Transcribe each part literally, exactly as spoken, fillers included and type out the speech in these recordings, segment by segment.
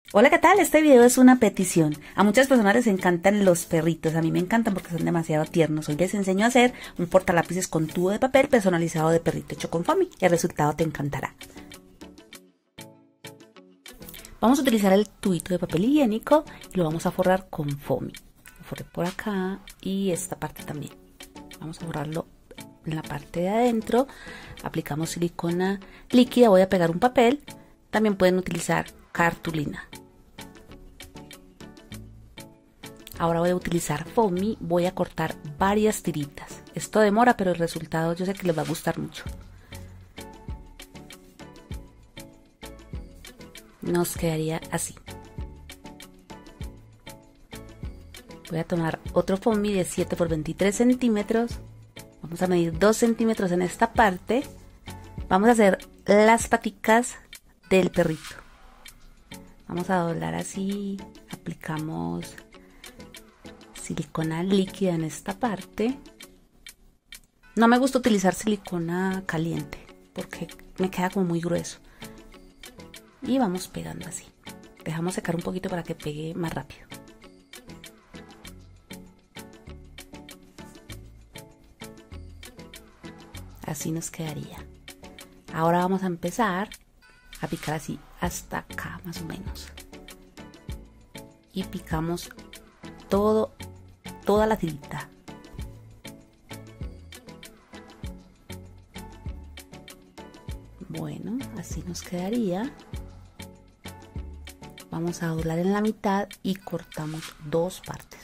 Hola, ¿qué tal? Este video es una petición. A muchas personas les encantan los perritos. A mí me encantan porque son demasiado tiernos. Hoy les enseño a hacer un portalápices con tubo de papel personalizado de perrito hecho con foamy. El resultado te encantará. Vamos a utilizar el tubito de papel higiénico y lo vamos a forrar con foamy. Lo forré por acá y esta parte también. Vamos a forrarlo en la parte de adentro. Aplicamos silicona líquida. Voy a pegar un papel. También pueden utilizar cartulina. Ahora voy a utilizar foamy, voy a cortar varias tiritas. Esto demora, pero el resultado yo sé que les va a gustar mucho. Nos quedaría así. Voy a tomar otro foamy de siete por veintitrés centímetros. Vamos a medir dos centímetros en esta parte. Vamos a hacer las paticas del perrito. Vamos a doblar así, aplicamos silicona líquida en esta parte. No me gusta utilizar silicona caliente porque me queda como muy grueso. Y vamos pegando así. Dejamos secar un poquito para que pegue más rápido. Así nos quedaría. Ahora vamos a empezar a picar así hasta acá más o menos. Y picamos todo toda la tirita. Bueno, así nos quedaría. Vamos a doblar en la mitad y cortamos dos partes.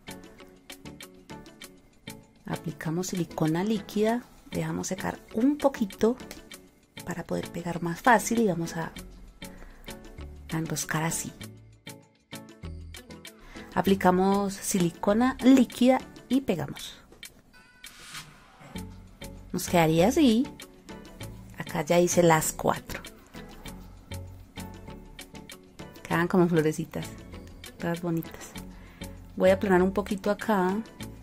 Aplicamos silicona líquida, dejamos secar un poquito para poder pegar más fácil y vamos a, a enroscar así. Aplicamos silicona líquida y pegamos. Nos quedaría así. Acá ya hice las cuatro. Quedan como florecitas, todas bonitas. Voy a aplanar un poquito acá.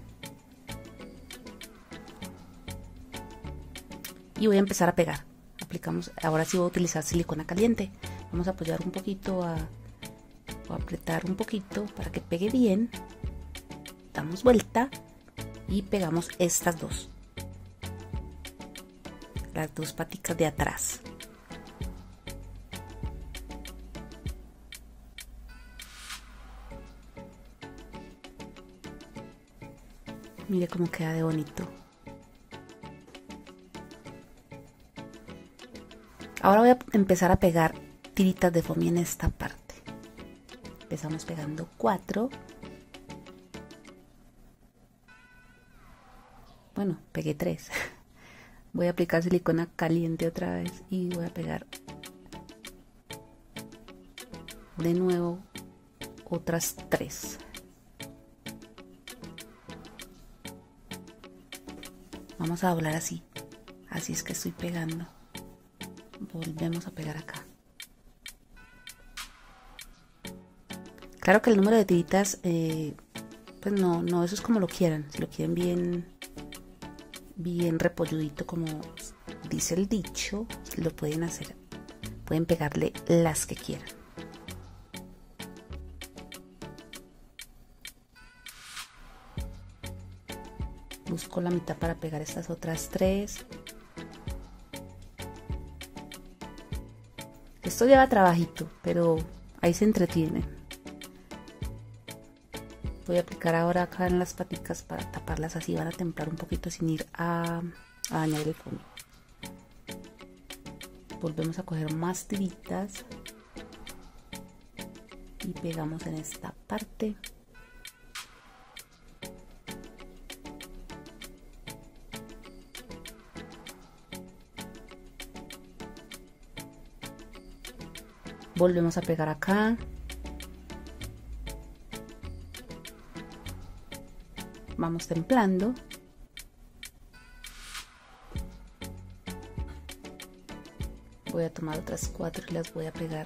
Y voy a empezar a pegar. Aplicamos, ahora sí voy a utilizar silicona caliente. Vamos a apoyar un poquito a... Voy a apretar un poquito para que pegue bien. Damos vuelta y pegamos estas dos. Las dos paticas de atrás. Mire cómo queda de bonito. Ahora voy a empezar a pegar tiritas de foamy en esta parte. Empezamos pegando cuatro. Bueno, pegué tres. Voy a aplicar silicona caliente otra vez y voy a pegar de nuevo otras tres. Vamos a doblar así. Así es que estoy pegando. Volvemos a pegar acá. Claro que el número de tiritas, eh, pues no, no, eso es como lo quieran. Si lo quieren bien, bien repolludito, como dice el dicho, lo pueden hacer. Pueden pegarle las que quieran. Busco la mitad para pegar estas otras tres. Esto lleva trabajito, pero ahí se entretienen. Voy a aplicar ahora acá en las paticas para taparlas así, van a templar un poquito sin ir a, a dañar el foamy. Volvemos a coger más tiritas y pegamos en esta parte. Volvemos a pegar acá. Vamos templando. Voy a tomar otras cuatro y las voy a pegar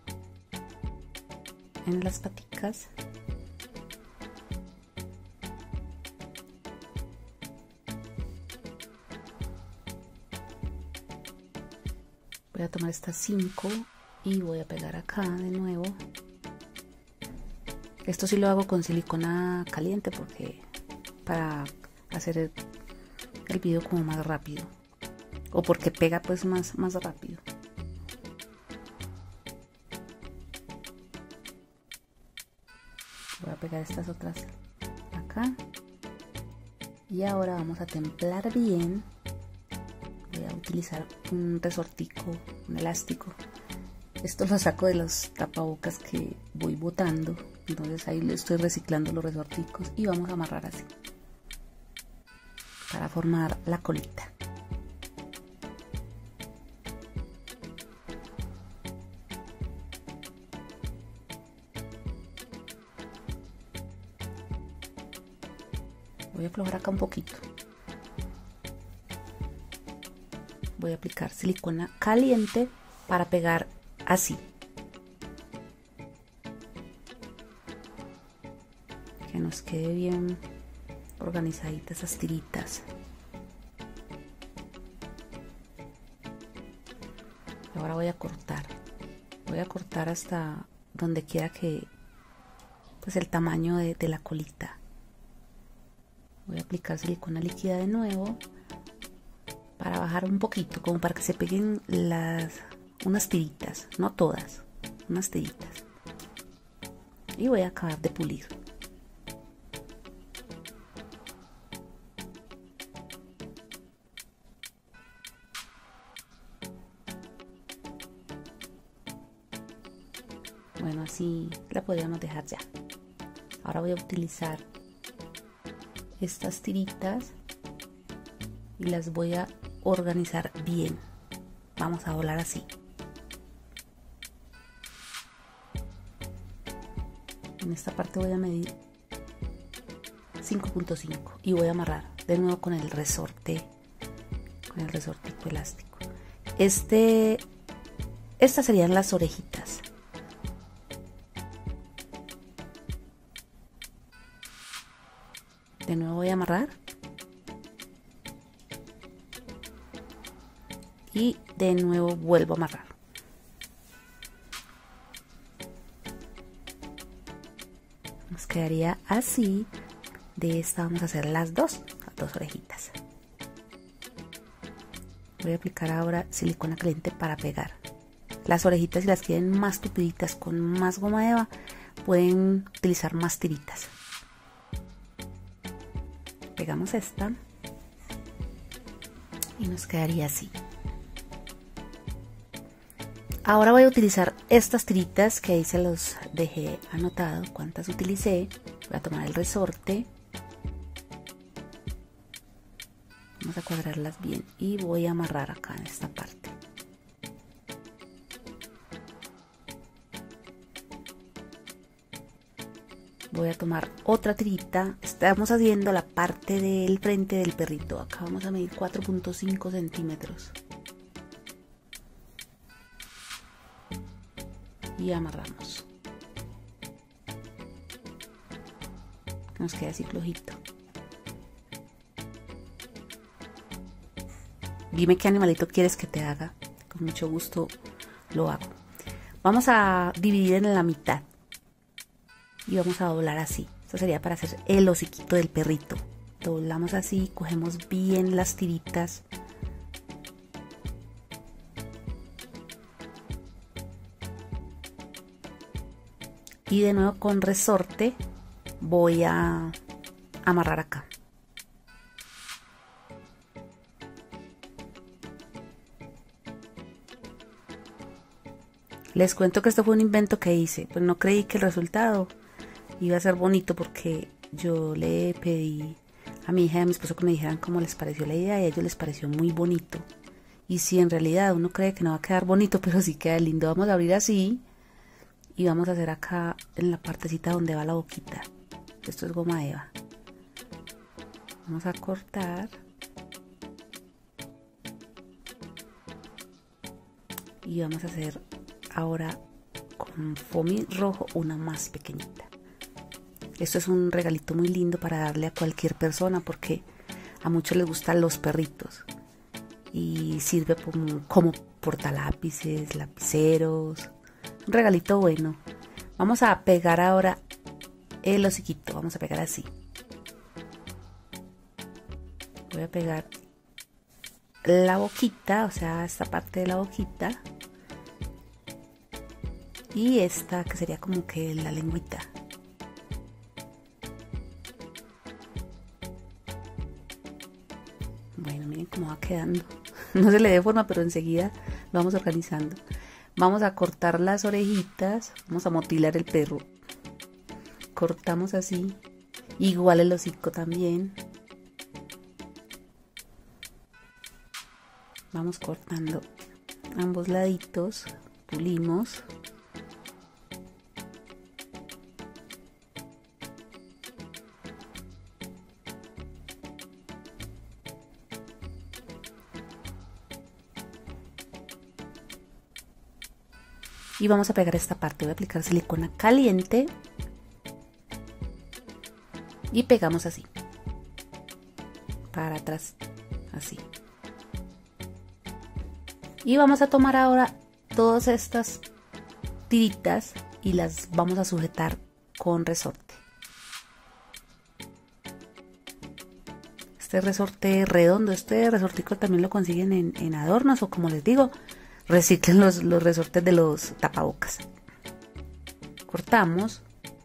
en las paticas. Voy a tomar estas cinco y voy a pegar acá de nuevo. Esto sí lo hago con silicona caliente porque para hacer el, el video como más rápido, o porque pega pues más, más rápido. Voy a pegar estas otras acá. Y ahora vamos a templar bien. Voy a utilizar un resortico, un elástico. Esto lo saco de los tapabocas que voy botando. Entonces ahí le estoy reciclando los resorticos. Y vamos a amarrar así, para formar la colita. Voy a aflojar acá un poquito. Voy a aplicar silicona caliente para pegar así. Que nos quede bien organizaditas esas tiritas. Y ahora voy a cortar. Voy a cortar hasta donde quiera que, pues el tamaño de, de la colita. Voy a aplicar silicona líquida de nuevo para bajar un poquito, como para que se peguen las unas tiritas, no todas, unas tiritas. Y voy a acabar de pulir. Bueno, así la podríamos dejar ya. Ahora voy a utilizar estas tiritas y las voy a organizar bien. Vamos a doblar así. En esta parte voy a medir cinco punto cinco y voy a amarrar de nuevo con el resorte, con el resortico elástico. Este, estas serían las orejitas. De nuevo voy a amarrar y de nuevo vuelvo a amarrar. Nos quedaría así. De esta vamos a hacer las dos, las dos orejitas. Voy a aplicar ahora silicona caliente para pegar. Las orejitas, si las quieren más tupiditas con más goma eva, pueden utilizar más tiritas. Pegamos esta y nos quedaría así. Ahora voy a utilizar estas tiritas que ahí se los dejé anotado cuántas utilicé. Voy a tomar el resorte, vamos a cuadrarlas bien y voy a amarrar acá en esta parte. Voy a tomar otra tirita. Estamos haciendo la parte del frente del perrito. Acá vamos a medir cuatro punto cinco centímetros. Y amarramos. Nos queda así flojito. Dime qué animalito quieres que te haga. Con mucho gusto lo hago. Vamos a dividir en la mitad. Y vamos a doblar así. Esto sería para hacer el hociquito del perrito. Doblamos así, cogemos bien las tiritas. Y de nuevo con resorte voy a amarrar acá. Les cuento que esto fue un invento que hice, pues no creí que el resultado iba a ser bonito, porque yo le pedí a mi hija y a mi esposo que me dijeran cómo les pareció la idea y a ellos les pareció muy bonito. Y si en realidad uno cree que no va a quedar bonito, pero sí queda lindo. Vamos a abrir así y vamos a hacer acá en la partecita donde va la boquita. Esto es goma eva. Vamos a cortar y vamos a hacer ahora con foamy rojo una más pequeñita. Esto es un regalito muy lindo para darle a cualquier persona, porque a muchos les gustan los perritos y sirve como, como portalápices, lapiceros. Un regalito bueno. Vamos a pegar ahora el hociquito. Vamos a pegar así. Voy a pegar la boquita, o sea, esta parte de la boquita. Y esta que sería como que la lengüita. Bueno, miren cómo va quedando. No se le dé forma, pero enseguida lo vamos organizando. Vamos a cortar las orejitas. Vamos a motilar el perro. Cortamos así. Igual el hocico también. Vamos cortando ambos laditos. Pulimos. Y vamos a pegar esta parte. Voy a aplicar silicona caliente. Y pegamos así. Para atrás. Así. Y vamos a tomar ahora todas estas tiritas y las vamos a sujetar con resorte. Este resorte redondo, este resortico también lo consiguen en, en adornos o como les digo, reciclen los, los resortes de los tapabocas. Cortamos.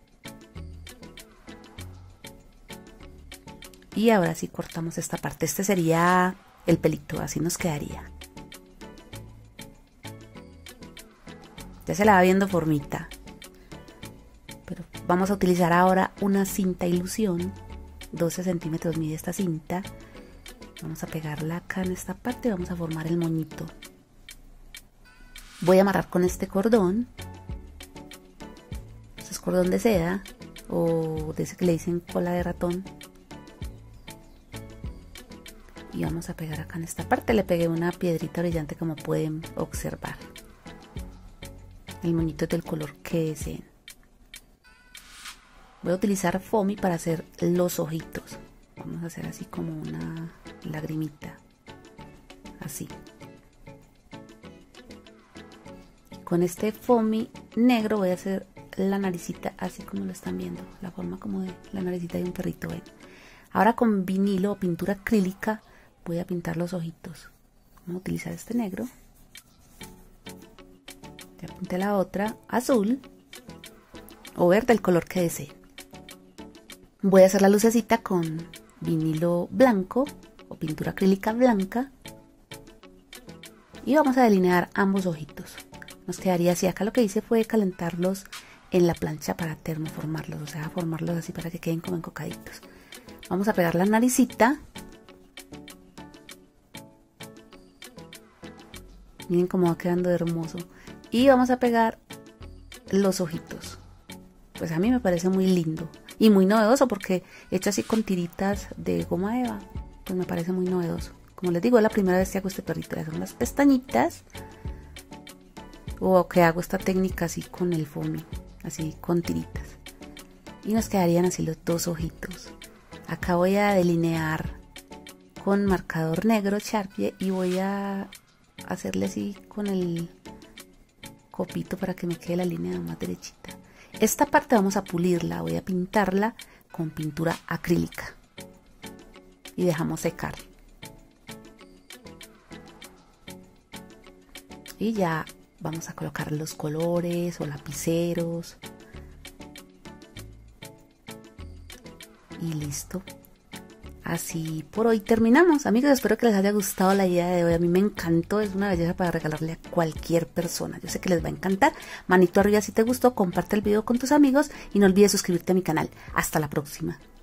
Y ahora sí cortamos esta parte. Este sería el pelito, así nos quedaría. Ya se la va viendo formita. Pero vamos a utilizar ahora una cinta ilusión. doce centímetros mide esta cinta. Vamos a pegarla acá en esta parte y vamos a formar el moñito. Voy a amarrar con este cordón. Este es cordón de seda o de ese que le dicen cola de ratón. Y vamos a pegar acá en esta parte. Le pegué una piedrita brillante como pueden observar. El moñito es del color que deseen. Voy a utilizar foamy para hacer los ojitos. Vamos a hacer así como una lagrimita. Así. Con este foamy negro voy a hacer la naricita así como lo están viendo. La forma como de la naricita de un perrito, ¿ven? Ahora con vinilo o pintura acrílica voy a pintar los ojitos. Vamos a utilizar este negro. Ya pinté la otra, azul o verde, el color que desee. Voy a hacer la lucecita con vinilo blanco o pintura acrílica blanca. Y vamos a delinear ambos ojitos. Nos quedaría así. Acá lo que hice fue calentarlos en la plancha para termoformarlos, o sea, formarlos así para que queden como encocaditos. Vamos a pegar la naricita. Miren cómo va quedando hermoso. Y vamos a pegar los ojitos. Pues a mí me parece muy lindo y muy novedoso porque hecho así con tiritas de goma eva, pues me parece muy novedoso. Como les digo, es la primera vez que hago este perrito. Ya son las pestañitas. O que hago esta técnica así con el foamy, así con tiritas. Y nos quedarían así los dos ojitos. Acá voy a delinear con marcador negro Sharpie y voy a hacerle así con el copito para que me quede la línea más derechita. Esta parte vamos a pulirla, voy a pintarla con pintura acrílica. Y dejamos secar. Y ya vamos a colocar los colores o lapiceros. Y listo. Así por hoy terminamos, amigos. Espero que les haya gustado la idea de hoy. A mí me encantó, es una belleza para regalarle a cualquier persona. Yo sé que les va a encantar. Manito arriba si te gustó, comparte el video con tus amigos y no olvides suscribirte a mi canal. Hasta la próxima.